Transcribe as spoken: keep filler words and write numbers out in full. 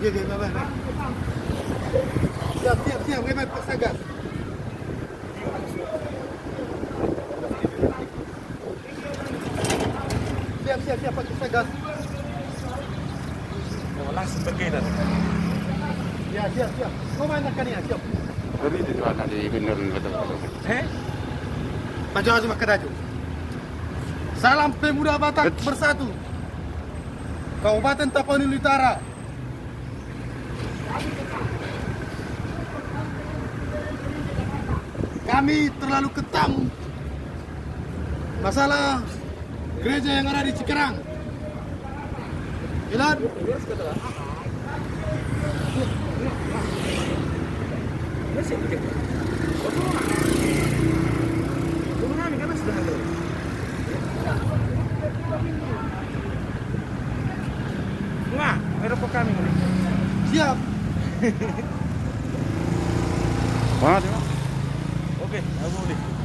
Oke, oke, baik, baik. Siap, siap, siap, baik, baik, paksa gas. Siap, siap, siap, paksa gas. Oh, langsung bergerak. Ya, siap, siap. Kau mainkan ya, siap. Tapi itu juga ada di bener betul-betul. Eh? Maju maju makan aja. Salam Pemuda Batak bersatu. Kabupaten Tapanuli Utara. Kami terlalu ketam masalah gereja yang ada di Cikarang. Ilan? Enggak, aeroport kami. Siap. Mana dia? Oke, aku boleh.